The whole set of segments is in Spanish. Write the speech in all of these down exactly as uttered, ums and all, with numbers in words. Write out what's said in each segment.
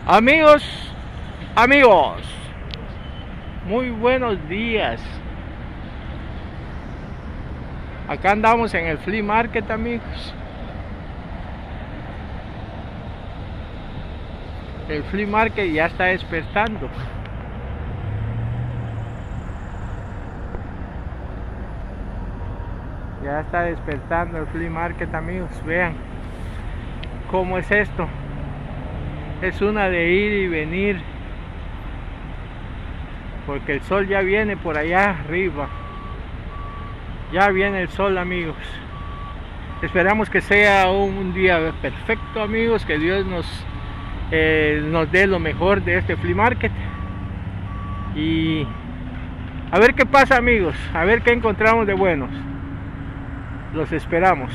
Amigos, amigos, muy buenos días. Acá andamos en el flea market, amigos. El flea market ya está despertando. Ya está despertando el flea market, amigos. Vean cómo es esto. Es una de ir y venir, porque el sol ya viene por allá arriba. Ya viene el sol, amigos. Esperamos que sea un día perfecto, amigos, que Dios nos eh, nos dé lo mejor de este flea market. Y a ver qué pasa, amigos, a ver qué encontramos de buenos. Los esperamos.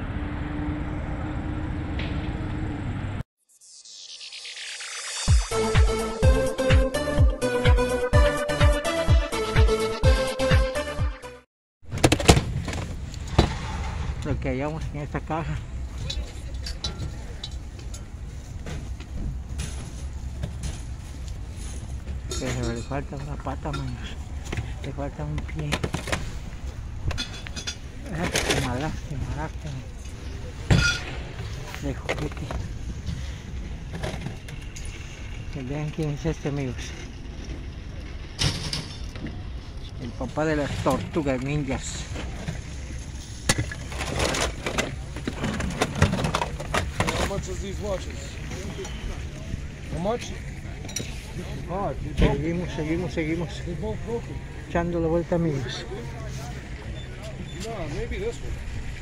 Lo que hallamos en esta caja. Pero le falta una pata, manos. Le falta un pie. Lástima, lástima, lástima. De juguete. Que vean quién es este, amigos. El papá de las tortugas ninjas. How much is these watches? How much? Oh, Seguimos, seguimos, seguimos. they're both broken. Echando la vuelta, amigos. No, maybe this one.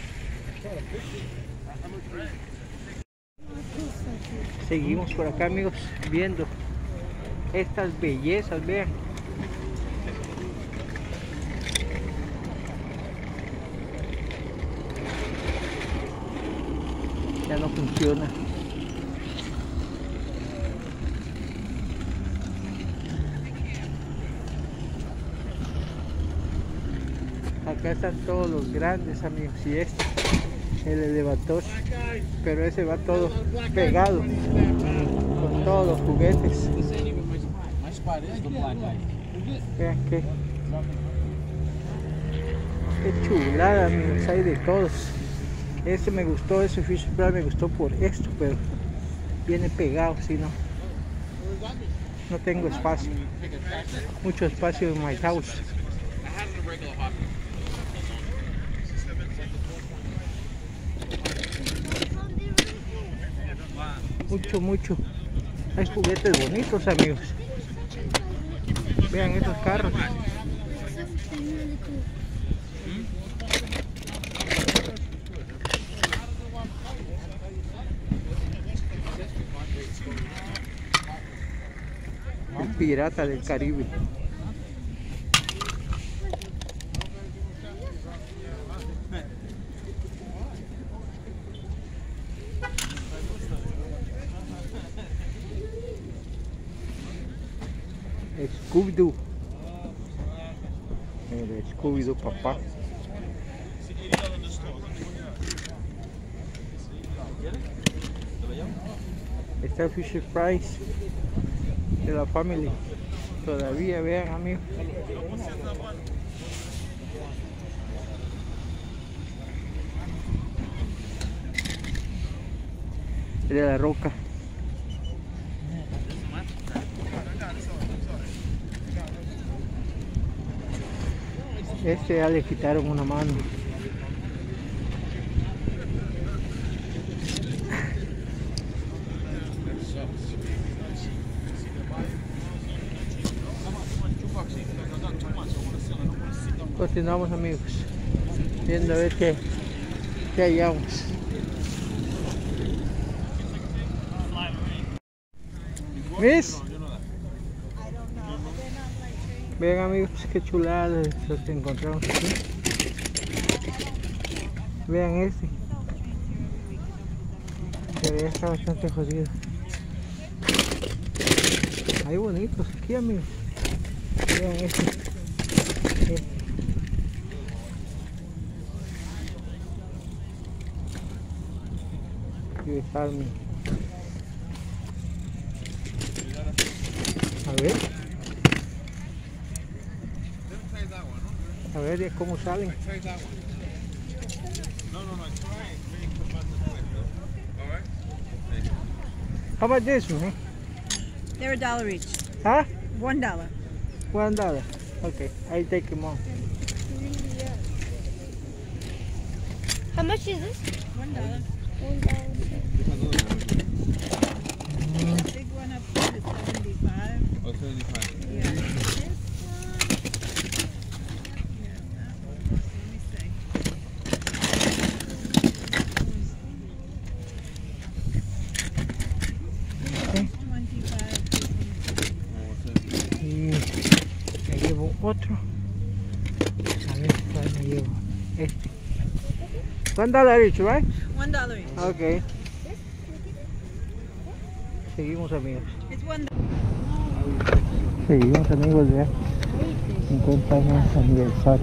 Seguimos por acá, amigos, viendo estas bellezas, vean. Ya no funciona. Acá están todos los grandes, amigos, y este, el elevador, pero ese va todo pegado con todos los juguetes. Vean qué, qué chulada, amigos, hay de todos. Este me gustó, ese Fisher Price me gustó por esto, pero viene pegado, si no, no tengo espacio, mucho espacio en my house. Mucho, mucho. Hay juguetes bonitos, amigos. Vean esos carros. El pirata del Caribe. Scooby-Doo. El Scooby-Doo, papá. Está el Fisher Price de la Family. Todavía, vean, amigos. El de la Roca. Este ya le quitaron una mano. Continuamos, amigos, viendo a ver qué, qué hallamos. ¿Ves? Vean, amigos, qué chulada los que encontramos aquí. Vean este, pero ya está bastante jodido. Hay bonitos aquí, amigos. Vean este, este. Aquí está mi A ver. A ver ¿y cómo salen. How about this one? They're a dollar each. Huh? One dollar. One dollar. Okay, I take them all. How much is this? One dollar. One dollar. The big one up there is seventy-five. Oh, seventy-five. Yeah. This one. Yeah, that one. Let me see. twenty-five. Y me llevo otro. A ver cuál me llevo. Este. One dollar each, right? One dollar each. Okay. Seguimos amigos. It's one. Seguimos amigos ya. cincuenta años aniversario.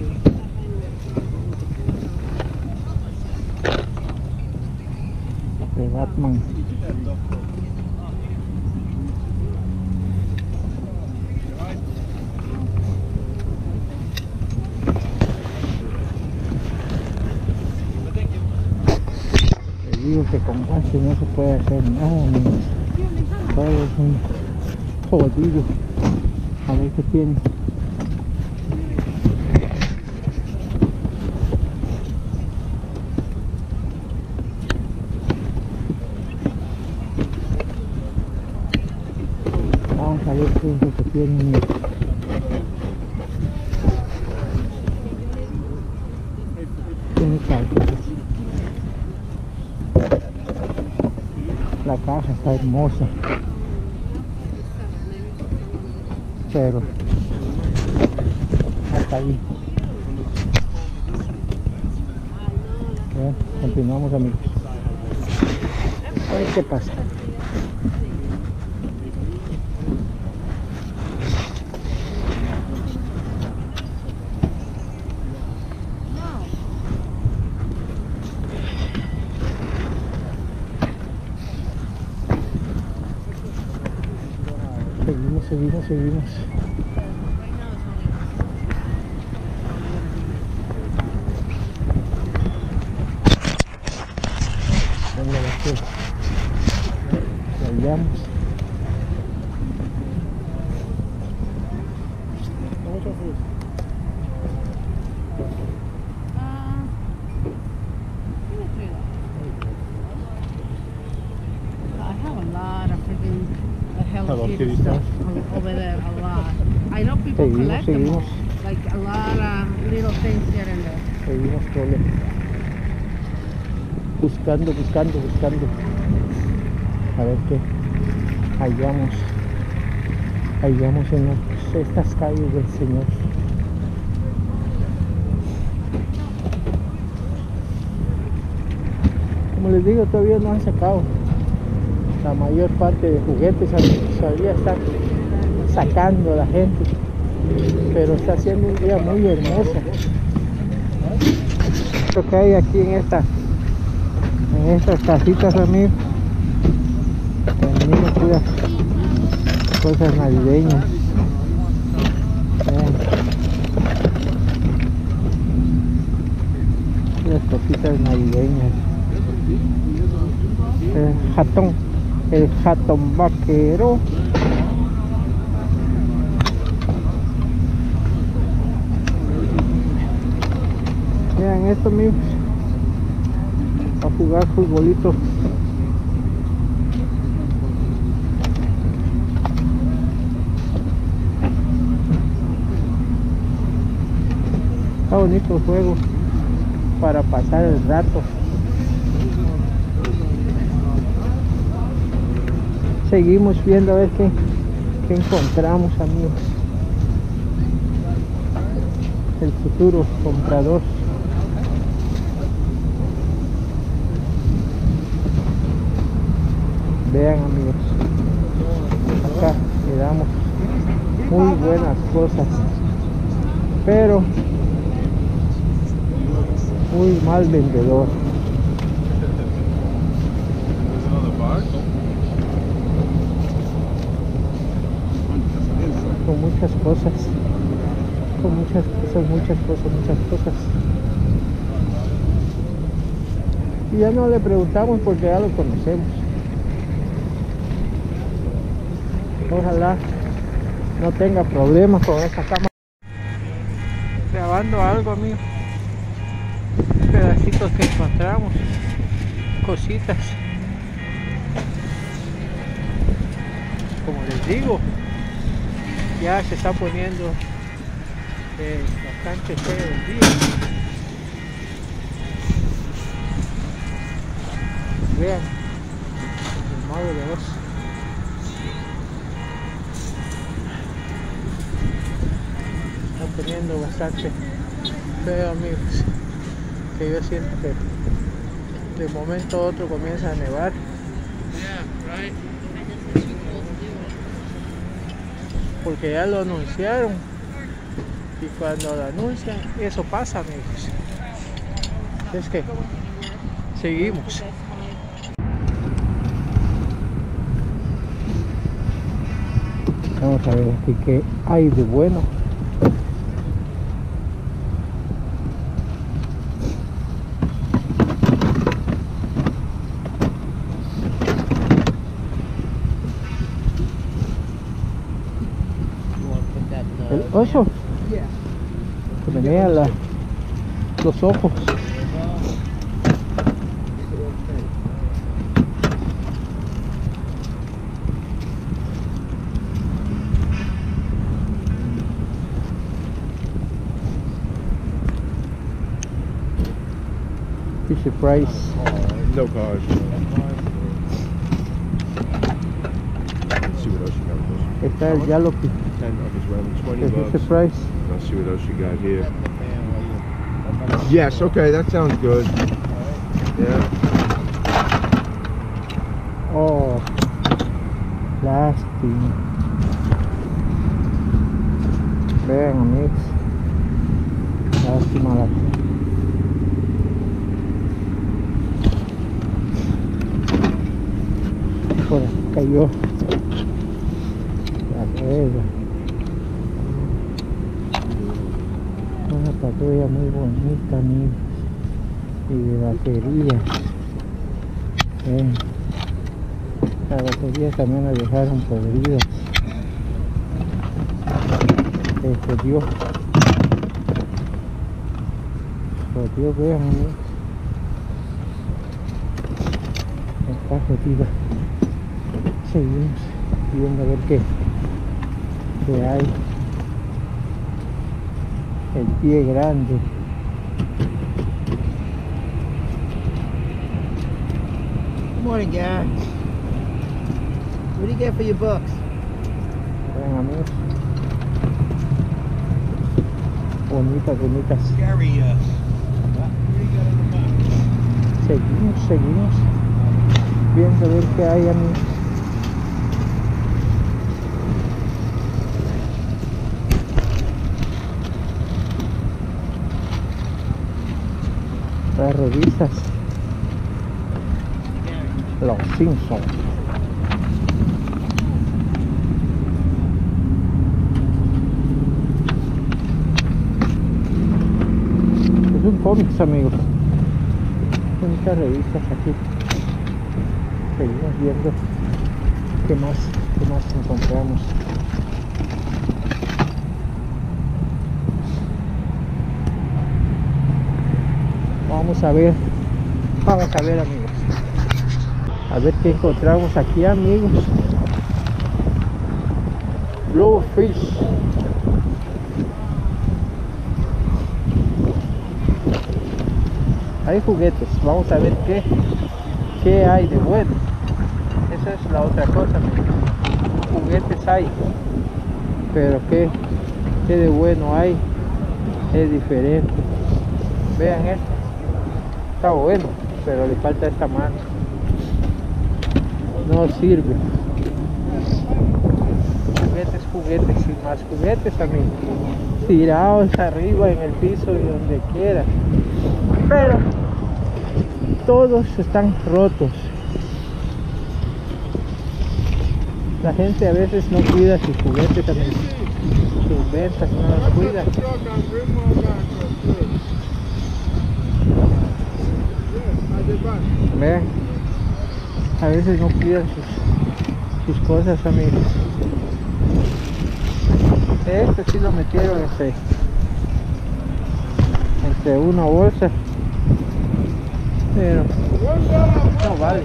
De Batman. Les digo que con guantes no se puede hacer nada, amigos. Todo es un jodido. A ver qué tiene. Vamos a ver qué es lo que tiene, amigos. Tiene cartas. La caja está hermosa, pero hasta ahí. Bien, continuamos amigos. A ver qué pasa. Seguimos, seguimos, seguimos. Venga, la que vayamos. I have a lot of freaking uh, Hello Hello Kitty Kitty stuff stuff. o- over there. A lot. I know people Seguimos, collect them all. seguimos. Like a lot of little things here and there. Seguimos solo. Buscando, buscando, buscando. A ver qué hallamos. Hallamos en las- estas calles del Señor. Como les digo, todavía no han sacado la mayor parte de juguetes, todavía están sacando a la gente, pero está siendo un día muy hermoso. Lo que hay aquí en esta en estas casitas, amigos, tenemos puras cosas navideñas. Vean, puras cositas navideñas. El jatón, el jatón vaquero. Vean esto, amigos, a jugar futbolito. Está bonito el juego para pasar el rato. Seguimos viendo a ver qué, qué encontramos, amigos. El futuro comprador. Vean, amigos, acá le damos muy buenas cosas, pero muy mal vendedor. muchas cosas, con muchas cosas, muchas cosas, muchas cosas. Y ya no le preguntamos porque ya lo conocemos. Ojalá no tenga problemas con esta cámara. Grabando algo, amigo. Pedacitos que encontramos, cositas. Como les digo, ya se está poniendo eh, bastante feo el día. Vean el mago de Oz. Está poniendo bastante feo, amigos, que yo siento que de momento a otro comienza a nevar. Porque ya lo anunciaron, y cuando lo anuncian eso pasa, amigos. Es que seguimos. Vamos a ver aquí qué hay de bueno. El oso que me vea la, los ojos. Fisher Price. No cars. Let's see what else you got with this. Está el Jalopy. ten of it's around twenty El bucks. Fisher Price. Let's see what else you got here. Yes, okay, that sounds good. Yeah. Oh, lástima. Vean, amigos. Lástima la. Por aquí cayó la rueda. Una patrulla muy bonita, amigos, y de batería. Ven. Las baterías también las dejaron podridas. Se jodió. Jodió, vean, amigos. Está jodida. Seguimos viendo a ver qué, qué hay. El pie grande. Good morning, guys. What do you get for your bucks? Vean, amigos. Bonitas, bonitas. Gary, uh, Seguimos, seguimos viendo a ver qué hay, amigos. Las revistas Los Simpsons. Es un cómics, amigos. Muchas revistas aquí. Seguimos viendo qué más, qué más encontramos. Vamos a ver, vamos a ver, amigos, a ver qué encontramos aquí, amigos. Bluefish. Hay juguetes, vamos a ver qué, qué hay de bueno. Esa es la otra cosa, amigos. Juguetes hay, pero qué, qué de bueno hay, es diferente. Vean esto. Está bueno, pero le falta esta mano. No sirve. Juguetes, juguetes y más juguetes, amigos. Tirados arriba en el piso y donde quiera. Pero todos están rotos. La gente a veces no cuida sus juguetes, amigos. sus ventas, no las cuida. Vean, a veces no cuidan sus, sus cosas, amigos. Este sí lo metieron entre, entre una bolsa, pero no vale.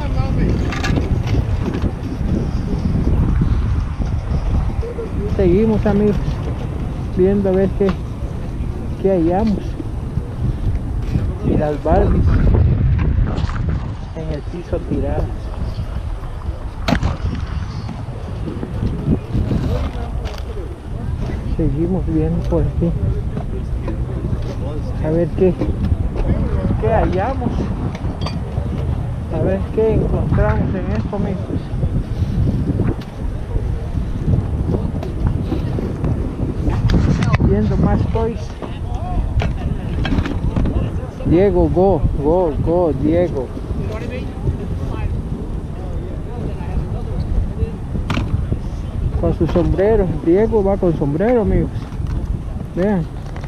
Seguimos, amigos, viendo a ver qué, qué hallamos. Y las Barbies en el piso tiradas. Seguimos viendo por aquí a ver qué, qué hallamos, a ver qué encontramos en esto, amigos. Viendo más toys. Diego, go, go, go, Diego. Con su sombrero, Diego va con sombrero, amigos. Vean.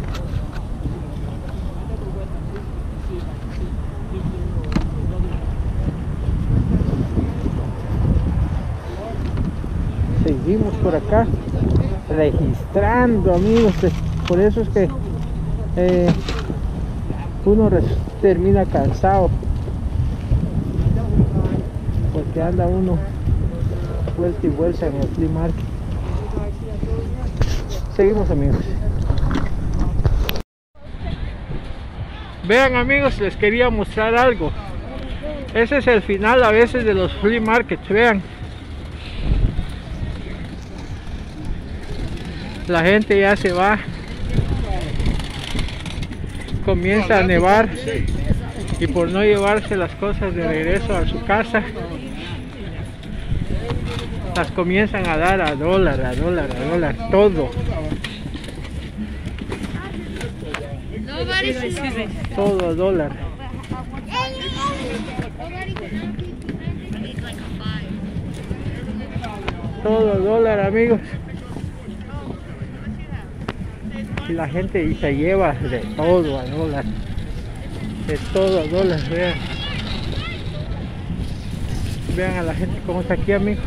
Seguimos por acá registrando, amigos. Por eso es que eh, uno termina cansado, porque anda uno vuelta y vuelta en el flea market. Seguimos, amigos. Vean, amigos, les quería mostrar algo. Ese es el final a veces de los flea markets. Vean, la gente ya se va, comienza a nevar, y por no llevarse las cosas de regreso a su casa, las comienzan a dar a dólar, a dólar, a dólar, todo. Todo a dólar. Todo a dólar, amigos. Y la gente se lleva de todo a dólar. De todo a dólar, vean. Vean a la gente cómo está aquí, amigos.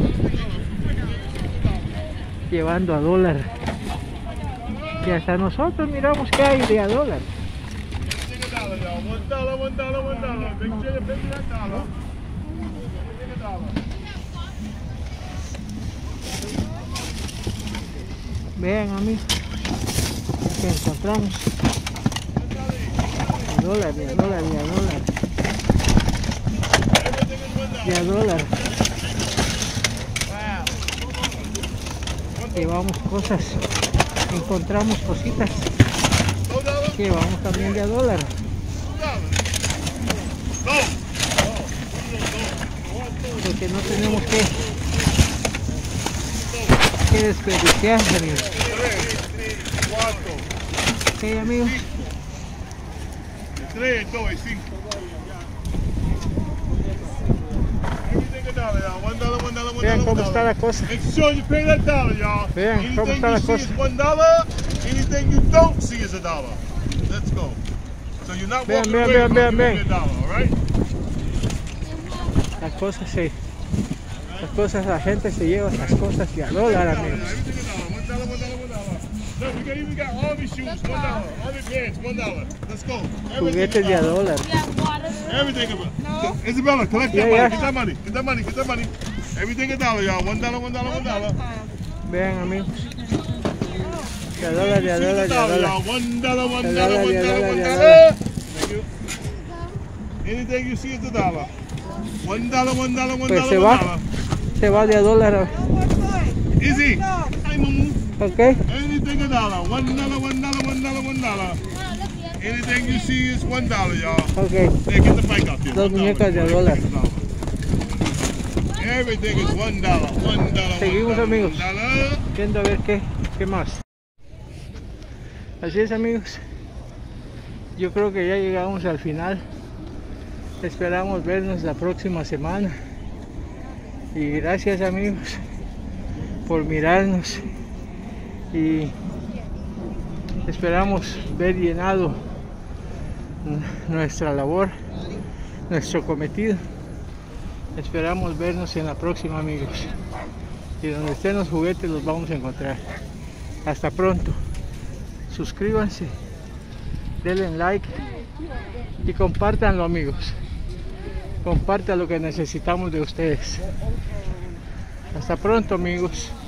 Llevando a dólar. Y hasta nosotros miramos que hay de a dólar. Vean, amigos, que encontramos de dólar, de a dólar, de a dólar, de a dólar. Llevamos cosas, encontramos cositas que llevamos también de a dólar. Porque no tenemos que, que desperdiciar, amigos. Ok, amigos. Vean cómo está la cosa. Vean cómo está la cosa. Vean, vean, vean, vean, vean. Las cosas se, las cosas, la gente se lleva las cosas de a dólar, amigos. Juguetes de a dólar. Isabella, collect that Yeah, money. yeah. Get that money. Get that money. Get that money. Everything a dollar, y'all. One dollar, one dollar, one dollar. Vean, amigos. De a dólar, de a See dólar, the de a dollar, dólar. y'all. One dollar, one De dollar, dólar, one de dollar, dólar, one de dollar. Thank you. Anything you see is a dollar. One dollar, one dollar, one Pues dollar, se one va, dollar. se va de a dólar. Easy. Hi, Mumu. Ok. Anything a dollar. One dollar, one dollar, one dollar, one dollar. Anything you see is one dollar, y'all. Ok. Hey, get the bike out there. Dos One dollar. muñecas de a dólar. Everything is one dollar. One dollar. Seguimos, one dollar, amigos. one dollar. Viendo a ver qué, qué más. Así es, amigos. Yo creo que ya llegamos al final. Esperamos vernos la próxima semana. Y gracias, amigos, por mirarnos y esperamos ver llenado nuestra labor, nuestro cometido. Esperamos vernos en la próxima, amigos, y donde estén los juguetes los vamos a encontrar. Hasta pronto. Suscríbanse, denle like y compártanlo, amigos. Compartan lo que necesitamos de ustedes. Hasta pronto, amigos.